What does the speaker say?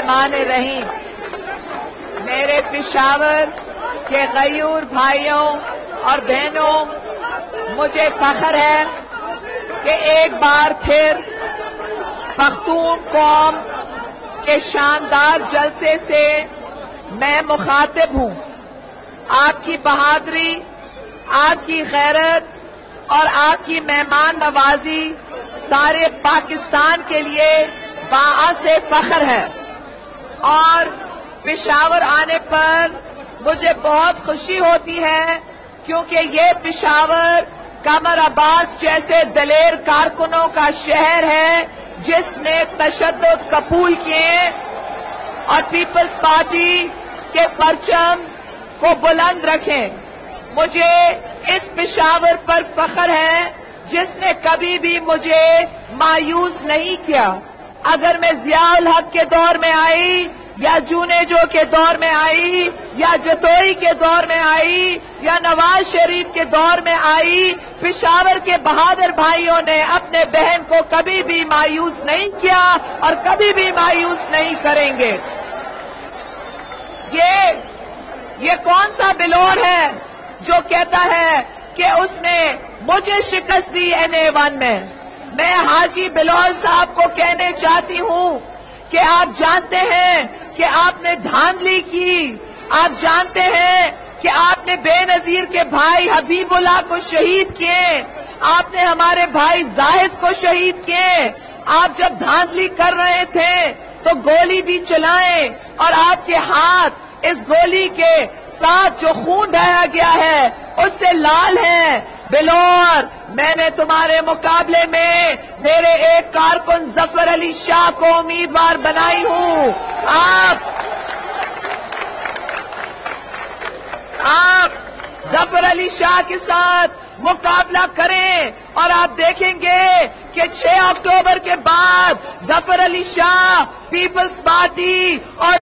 रहमान-ए-रहीम। मेरे पेशावर के गयूर भाइयों और बहनों, मुझे फख्र है कि एक बार फिर पख्तून कौम के शानदार जलसे से मैं मुखातिब हूं। आपकी बहादुरी, आपकी गैरत और आपकी मेहमान नवाजी सारे पाकिस्तान के लिए बाअसे फख्र है और पेशावर आने पर मुझे बहुत खुशी होती है, क्योंकि ये पेशावर कमर अब्बास जैसे दलेर कारकुनों का शहर है जिसने तशद्दुद कबूल किए और पीपल्स पार्टी के परचम को बुलंद रखें। मुझे इस पेशावर पर फख्र है जिसने कभी भी मुझे मायूस नहीं किया। अगर मैं ज़ियाउल हक के दौर में आई या जूनेजो के दौर में आई या जतोई के दौर में आई या नवाज शरीफ के दौर में आई, पेशावर के बहादुर भाइयों ने अपने बहन को कभी भी मायूस नहीं किया और कभी भी मायूस नहीं करेंगे। ये कौन सा बिलोर है जो कहता है कि उसने मुझे शिकस्त दी NA1 में? मैं हाजी बिलोर साहब को कहने चाहती हूं कि आप जानते हैं कि आपने धांधली की, आप जानते हैं कि आपने बेनजीर के भाई हबीबुल्लाह को शहीद किए, आपने हमारे भाई जाहिद को शहीद किए। आप जब धांधली कर रहे थे तो गोली भी चलाएं और आपके हाथ इस गोली के साथ जो खून बहाया गया है उससे लाल है। बिलोर, मैंने तुम्हारे मुकाबले में मेरे एक कारकुन जफर अली शाह को उम्मीदवार बनाई हूं। आप जफर अली शाह के साथ मुकाबला करें और आप देखेंगे कि 6 अक्टूबर के बाद जफर अली शाह, पीपल्स पार्टी और